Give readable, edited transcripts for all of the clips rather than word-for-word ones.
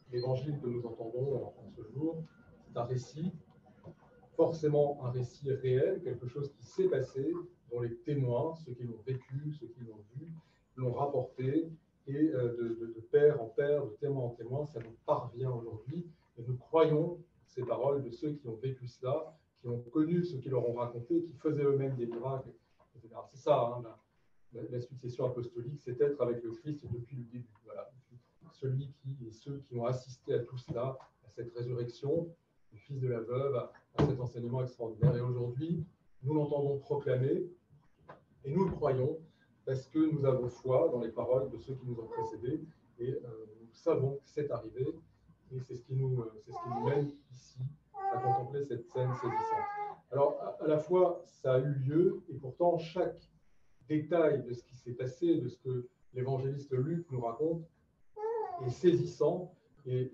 l'évangile que nous entendons en ce jour, c'est un récit, forcément un récit réel, quelque chose qui s'est passé, dont les témoins, ceux qui l'ont vécu, ceux qui l'ont vu, l'ont rapporté, et de père en père, de témoin en témoin, ça nous parvient aujourd'hui, et nous croyons ces paroles de ceux qui ont vécu cela, qui ont connu ceux qui leur ont raconté, qui faisaient eux-mêmes des miracles, etc. C'est ça, hein, la succession apostolique, c'est être avec le Christ depuis le début. Voilà. Celui qui et ceux qui ont assisté à tout cela, à cette résurrection, le fils de la veuve, à cet enseignement extraordinaire. Et aujourd'hui, nous l'entendons proclamer, et nous le croyons, parce que nous avons foi dans les paroles de ceux qui nous ont précédés, et nous savons que c'est arrivé, et c'est ce qui nous mène ici à contempler cette scène saisissante. Alors, à la fois, ça a eu lieu, et pourtant, chaque détail de ce qui s'est passé, de ce que l'évangéliste Luc nous raconte, est saisissant, et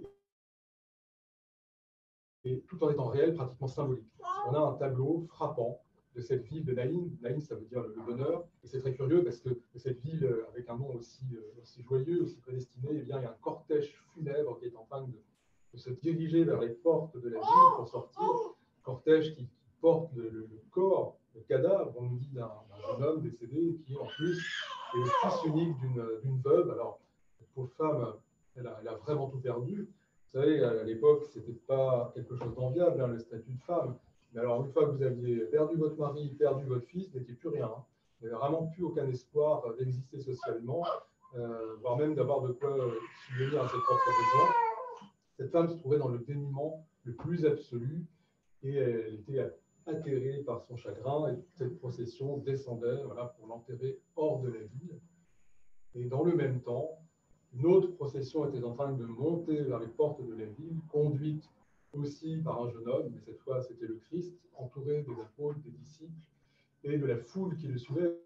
tout en étant réel, pratiquement symbolique. On a un tableau frappant de cette ville de Naïn. Naïn, ça veut dire le bonheur. Et c'est très curieux parce que cette ville, avec un nom aussi joyeux, aussi prédestiné, eh bien, il y a un cortège funèbre qui est en train de se diriger vers les portes de la ville pour sortir. Cortège qui porte le corps, le cadavre, on nous dit, d'un jeune homme décédé qui, en plus, est le fils unique d'une veuve. Alors, cette pauvre femme, elle a vraiment tout perdu. Vous savez, à l'époque, ce n'était pas quelque chose d'enviable, hein, le statut de femme. Mais alors, une fois que vous aviez perdu votre mari, perdu votre fils, vous n'étiez plus rien. Hein. Vous n'avez vraiment plus aucun espoir d'exister socialement, voire même d'avoir de quoi subvenir à ses propres besoins. Cette femme se trouvait dans le dénuement le plus absolu et elle était atterrée par son chagrin et toute cette procession descendait, voilà, pour l'enterrer hors de la ville. Et dans le même temps, une autre procession était en train de monter vers les portes de la ville, conduite aussi par un jeune homme, mais cette fois c'était le Christ, entouré des apôtres, des disciples et de la foule qui le suivait.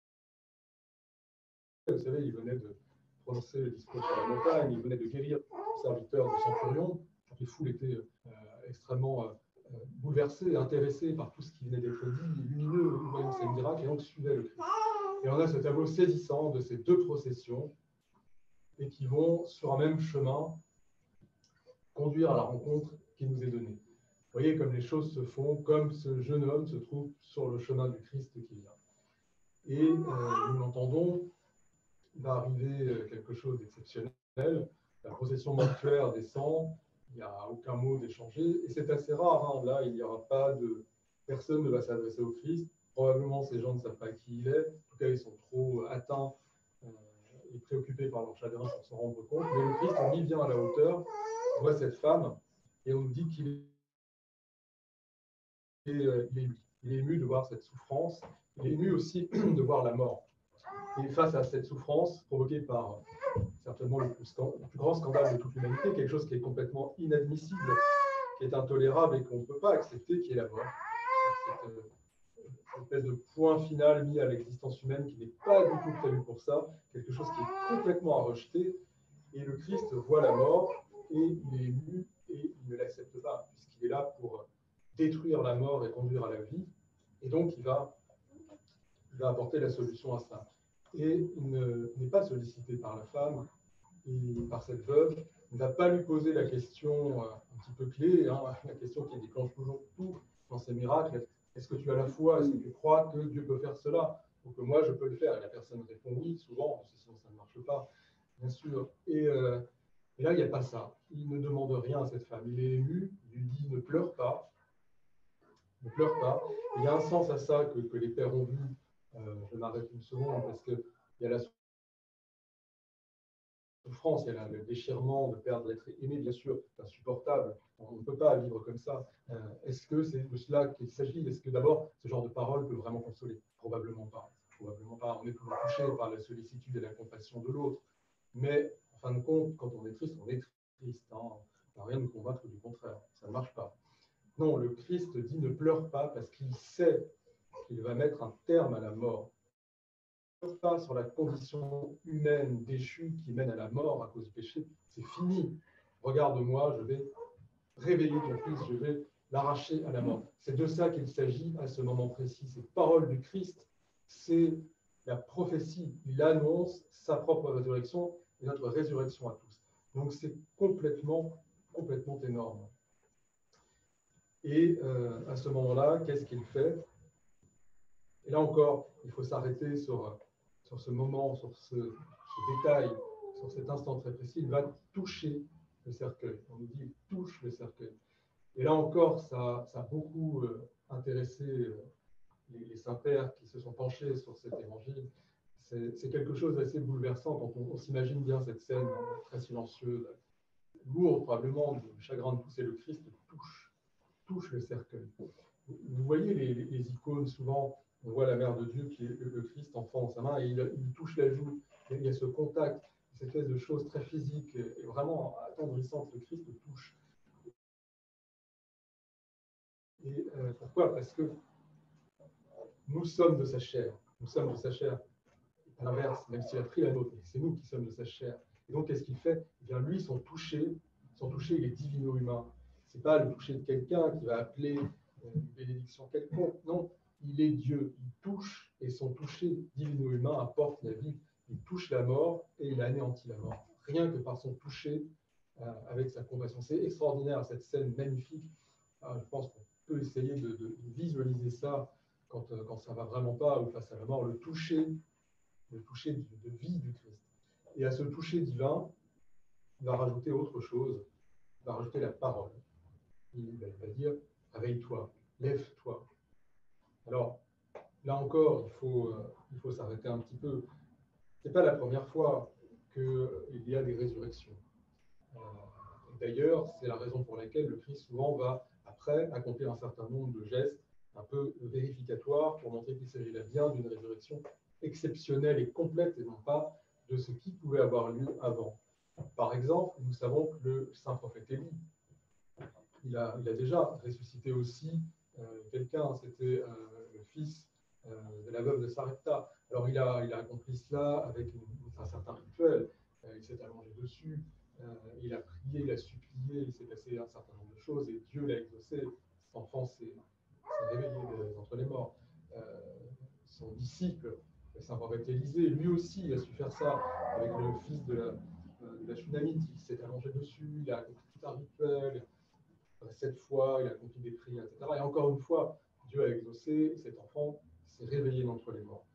Vous savez, il venait de prononcer le discours sur la montagne, il venait de guérir le serviteur de Centurion. Les foules étaient extrêmement bouleversées, intéressées par tout ce qui venait d'être dit, lumineux, voyant ces miracles, et donc suivaient le Christ. Et on a ce tableau saisissant de ces deux processions, et qui vont sur un même chemin conduire à la rencontre qui nous est donnée. Vous voyez comme les choses se font, comme ce jeune homme se trouve sur le chemin du Christ qui vient. Et nous l'entendons, il va arriver quelque chose d'exceptionnel. La procession mortuaire descend, il n'y a aucun mot d'échangé, et c'est assez rare. Hein. Là, il n'y aura pas de... Personne ne va s'adresser au Christ. Probablement, ces gens ne savent pas qui il est. En tout cas, ils sont trop atteints et préoccupés par leur chagrin pour s'en rendre compte. Mais le Christ, on y vient à la hauteur, on voit cette femme, et on nous dit qu'il il est ému de voir cette souffrance. Il est ému aussi de voir la mort. Et face à cette souffrance provoquée par certainement le plus grand scandale de toute l'humanité, quelque chose qui est complètement inadmissible, qui est intolérable et qu'on ne peut pas accepter, qui est la mort. Cette espèce de point final mis à l'existence humaine qui n'est pas du tout prévu pour ça, quelque chose qui est complètement à rejeter. Et le Christ voit la mort et il est ému et il ne l'accepte pas, puisqu'il est là pour détruire la mort et conduire à la vie. Et donc, il va apporter la solution à ça. Et il n'est pas sollicité par la femme et par cette veuve. Il ne va pas lui poser la question un petit peu clé, hein, la question qui déclenche toujours tout dans ces miracles. Est-ce que tu as la foi? Est-ce que tu crois que Dieu peut faire cela? Ou que moi, je peux le faire? Et la personne répond oui, souvent, parce que sinon ça ne marche pas, bien sûr. Et là, il n'y a pas ça. Il ne demande rien à cette femme. Il est ému, il lui dit ne pleure pas. Ne pleure pas. Il y a un sens à ça que les pères ont vu. Je m'arrête une seconde parce qu'il y a la souffrance, il y a le déchirement de perdre l'être aimé, bien sûr, c'est insupportable. On ne peut pas vivre comme ça. Est-ce que c'est de cela qu'il s'agit? Est-ce que d'abord, ce genre de parole peut vraiment consoler? Probablement pas. Probablement pas. On est toujours touché par la sollicitude et la compassion de l'autre. Mais en fin de compte, quand on est triste, on est triste. Hein. On n'a rien de nous convaincre du contraire. Ça ne marche pas. Non, le Christ dit ne pleure pas parce qu'il sait qu'il va mettre un terme à la mort. Ne pleure pas sur la condition humaine déchue qui mène à la mort à cause du péché. C'est fini. Regarde-moi, je vais réveiller ton fils, je vais l'arracher à la mort. C'est de ça qu'il s'agit à ce moment précis. Ces paroles du Christ, c'est la prophétie. Il annonce sa propre résurrection et notre résurrection à tous. Donc c'est complètement énorme. Et à ce moment-là, qu'est-ce qu'il fait? Et là encore, il faut s'arrêter sur ce moment, sur ce détail, sur cet instant très précis. Il va toucher le cercueil. On nous dit il touche le cercueil. Et là encore, ça a beaucoup intéressé les saints-pères qui se sont penchés sur cet évangile. C'est quelque chose d'assez bouleversant quand on s'imagine bien cette scène très silencieuse, lourde probablement de chagrin de pousser le Christ, touche le cercueil. Vous voyez les icônes, souvent, on voit la mère de Dieu qui est le Christ, enfant dans sa main, et il touche la joue. Il y a ce contact, cette espèce de chose très physique et vraiment attendrissante. Le Christ touche. Et pourquoi? Parce que nous sommes de sa chair. Nous sommes de sa chair. À l'inverse, même s'il a pris la nôtre, c'est nous qui sommes de sa chair. Et donc, qu'est-ce qu'il fait? Eh bien, lui, son toucher, il est divino-humain. Ce n'est pas le toucher de quelqu'un qui va appeler une bénédiction quelconque. Non, il est Dieu. Il touche, et son toucher divino-humain apporte la vie. Il touche la mort et il anéantit la mort. Rien que par son toucher avec sa compassion. C'est extraordinaire, cette scène magnifique. Je pense qu'on peut essayer de visualiser ça quand ça ne va vraiment pas ou face à la mort, le toucher de vie du Christ. Et à ce toucher divin, il va rajouter autre chose, il va rajouter la parole. Il va dire, réveille-toi, lève-toi. Alors, là encore, il faut s'arrêter un petit peu. Ce n'est pas la première fois qu'il y a des résurrections. D'ailleurs, c'est la raison pour laquelle le Christ souvent va, après, accomplir un certain nombre de gestes un peu vérificatoires pour montrer qu'il s'agit là bien d'une résurrection exceptionnelle et complète et non pas de ce qui pouvait avoir lieu avant. Par exemple, nous savons que le saint prophète Élie, il a déjà ressuscité aussi quelqu'un, c'était le fils de la veuve de Sarepta. Alors il a accompli cela avec un certain rituel, il s'est allongé dessus, il a prié, il a supplié, il s'est passé un certain nombre de choses et Dieu l'a exaucé. Cet enfant s'est réveillé entre les morts. Son disciple, le saint prophète Élisée, lui aussi a su faire ça avec le fils de la Shunamite. Il s'est allongé dessus, il a accompli tout un rituel. 7 fois, il a accompli des prières, etc. Et encore une fois, Dieu a exaucé, cet enfant s'est réveillé d'entre les morts.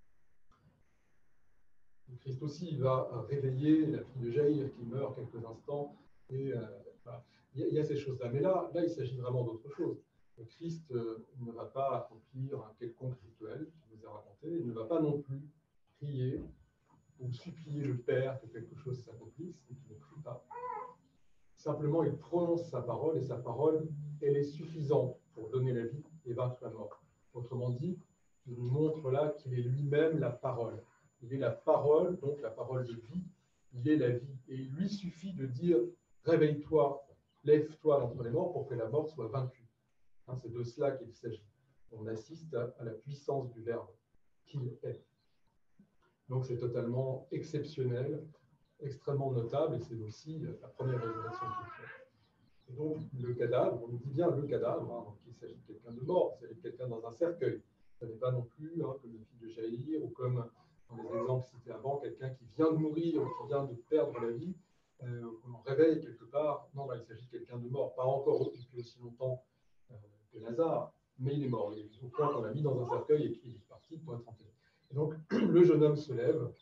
Le Christ aussi va réveiller la fille de Jaïr qui meurt quelques instants. Et voilà. Il y a ces choses-là. Mais là, il s'agit vraiment d'autre chose. Le Christ ne va pas accomplir un quelconque rituel qui nous est raconté. Il ne va pas non plus prier ou supplier le Père que quelque chose s'accomplisse et qu'il ne prie pas. Simplement, il prononce sa parole et sa parole, elle est suffisante pour donner la vie et vaincre la mort. Autrement dit, il nous montre là qu'il est lui-même la parole. Il est la parole, donc la parole de vie, il est la vie. Et il lui suffit de dire « Réveille-toi, lève-toi d'entre les morts pour que la mort soit vaincue ». C'est de cela qu'il s'agit. On assiste à la puissance du Verbe qu'il est. Donc c'est totalement exceptionnel, extrêmement notable, et c'est aussi la première révélation qu'il fait. Et donc le cadavre, on nous dit bien le cadavre, donc il s'agit de quelqu'un de mort, il s'agit de quelqu'un dans un cercueil. Ce n'est pas non plus comme le fils de Jaïr ou comme dans les exemples cités avant, quelqu'un qui vient de mourir ou qui vient de perdre la vie, qu'on réveille quelque part. Non, là, il s'agit de quelqu'un de mort, pas encore depuis aussi longtemps que Lazare, mais il est mort. Il est au point qu'on l'a mis dans un cercueil et qu'il est parti pour être enterré. Et donc le jeune homme se lève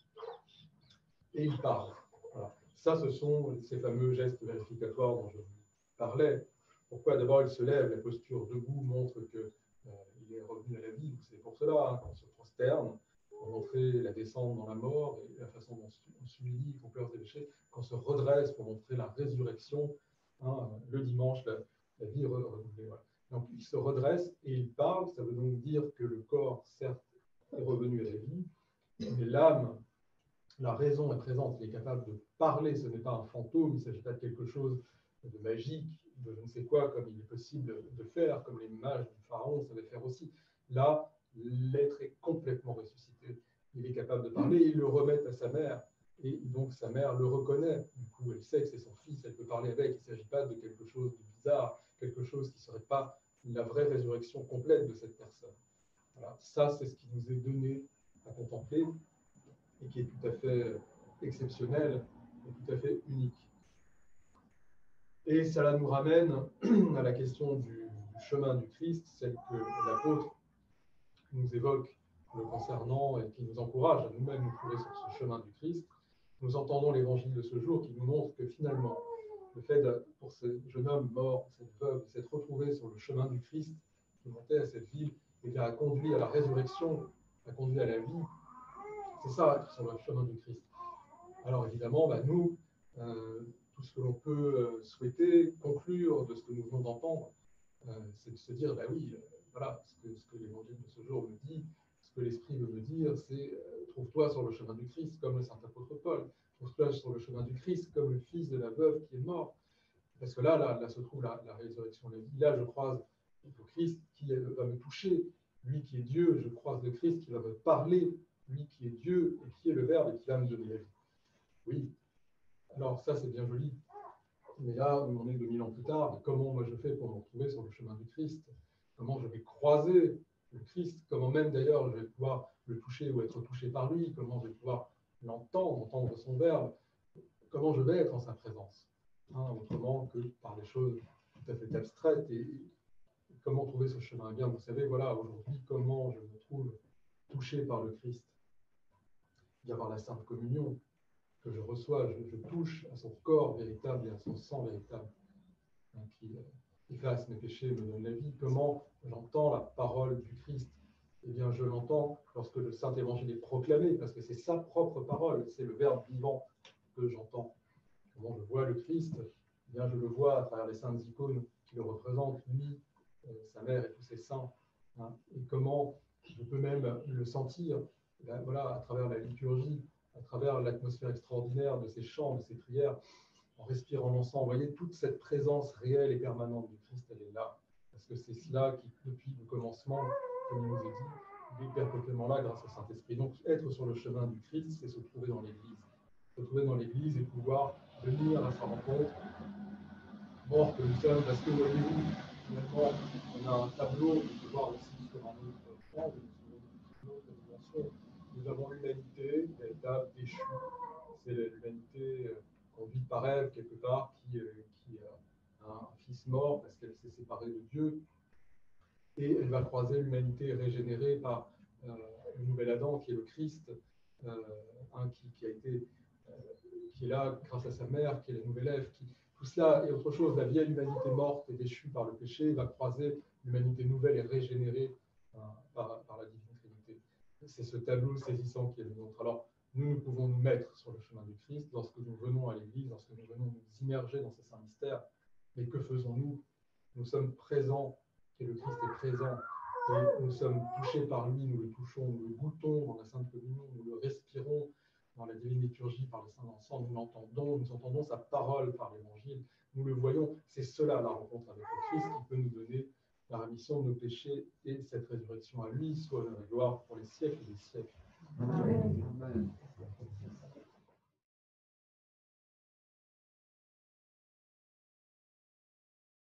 et il parle. Voilà. Ça, ce sont ces fameux gestes vérificatoires dont je vous parlais. Pourquoi d'abord il se lève, la posture debout montre qu'il est revenu à la vie. C'est pour cela, quand on se prosterne, pour montrer la descente dans la mort et la façon dont on s'humilie, qu'on pleure des péchés, qu'on se redresse pour montrer la résurrection, le dimanche, la vie renouvelée. Voilà. Donc il se redresse et il parle. Ça veut donc dire que le corps, certes, est revenu à la vie, mais l'âme, la raison est présente, il est capable de parler, ce n'est pas un fantôme, il ne s'agit pas de quelque chose de magique, de je ne sais quoi, comme il est possible de faire, comme les mages du pharaon savaient faire aussi. Là, l'être est complètement ressuscité, il est capable de parler, il le remet à sa mère, et donc sa mère le reconnaît, du coup elle sait que c'est son fils, elle peut parler avec, il ne s'agit pas de quelque chose de bizarre, quelque chose qui ne serait pas la vraie résurrection complète de cette personne. Voilà. Ça, c'est ce qui nous est donné à contempler, et qui est tout à fait exceptionnel et tout à fait unique. Et cela nous ramène à la question du chemin du Christ, celle que l'apôtre nous évoque le concernant et qui nous encourage à nous-mêmes nous courir sur ce chemin du Christ. Nous entendons l'évangile de ce jour qui nous montre que finalement, le fait pour ce jeune homme mort, cette veuve, de s'être retrouvé sur le chemin du Christ, qui montait à cette ville, et bien a conduit à la résurrection, a conduit à la vie. C'est ça qui sont le chemin du Christ. Alors évidemment, nous, tout ce que l'on peut souhaiter, conclure de ce que nous venons d'entendre, c'est de se dire, oui, voilà, ce que l'évangile de ce jour me dit, ce que l'Esprit veut me dire, c'est trouve-toi sur le chemin du Christ, comme le saint apôtre Paul, trouve-toi sur le chemin du Christ, comme le fils de la veuve qui est mort. Parce que là se trouve la résurrection, la vie. Là, je croise le Christ qui va me toucher, lui qui est Dieu, je croise le Christ qui va me parler, lui qui est Dieu et qui est le Verbe et qui va me donner la vie. Oui, alors ça c'est bien joli. Mais là, on est 2000 ans plus tard, comment moi je fais pour me retrouver sur le chemin du Christ? Comment je vais croiser le Christ? Comment même d'ailleurs je vais pouvoir le toucher ou être touché par lui? Comment je vais pouvoir l'entendre, entendre son verbe? Comment je vais être en sa présence? Autrement que par des choses tout à fait abstraites. Et comment trouver ce chemin? Eh bien, vous savez, voilà, aujourd'hui, comment je me trouve touché par le Christ? Il y a par la Sainte Communion que je reçois, je touche à son corps véritable et à son sang véritable, qui efface mes péchés, me donne la vie. Comment j'entends la parole du Christ? Eh bien, je l'entends lorsque le Saint-Évangile est proclamé, parce que c'est sa propre parole, c'est le Verbe vivant que j'entends. Comment je vois le Christ? Eh bien, je le vois à travers les saintes icônes qui le représentent, lui, sa mère et tous ses saints. Et comment je peux même le sentir, voilà, à travers la liturgie, à travers l'atmosphère extraordinaire de ces chants, de ces prières, en respirant l'encens. Vous voyez, toute cette présence réelle et permanente du Christ, elle est là. Parce que c'est cela qui, depuis le commencement, comme il nous est dit, est perpétuellement là grâce au Saint-Esprit. Donc, être sur le chemin du Christ, c'est se trouver dans l'Église. Se trouver dans l'Église et pouvoir venir à sa rencontre, mort que nous sommes, parce que, voyez-vous, finalement, on a un tableau, on peut voir aussi sur un autre plan, une autre dimension. Nous avons l'humanité, véritable, déchue. C'est l'humanité conduite par Ève, quelque part, qui a un fils mort parce qu'elle s'est séparée de Dieu. Et elle va croiser l'humanité régénérée par le nouvel Adam, qui est le Christ, qui a été, qui est là grâce à sa mère, qui est la nouvelle Ève. Tout cela et autre chose, la vieille humanité morte et déchue par le péché va croiser l'humanité nouvelle et régénérée par la Divine Trinité. C'est ce tableau saisissant qui est le nôtre. Alors, nous pouvons nous mettre sur le chemin du Christ lorsque nous venons à l'Église, lorsque nous venons nous immerger dans ces saints mystères. Mais que faisons-nous? Nous sommes présents, et le Christ est présent, et nous sommes touchés par lui, nous le touchons, nous le goûtons dans la Sainte Communion, nous le respirons dans la Divine Liturgie par le Saint Encens, nous l'entendons, nous entendons sa parole par l'Évangile, nous le voyons. C'est cela la rencontre avec le Christ qui peut nous donner la rémission de nos péchés et cette résurrection. À lui soit la gloire pour les siècles des siècles. Amen.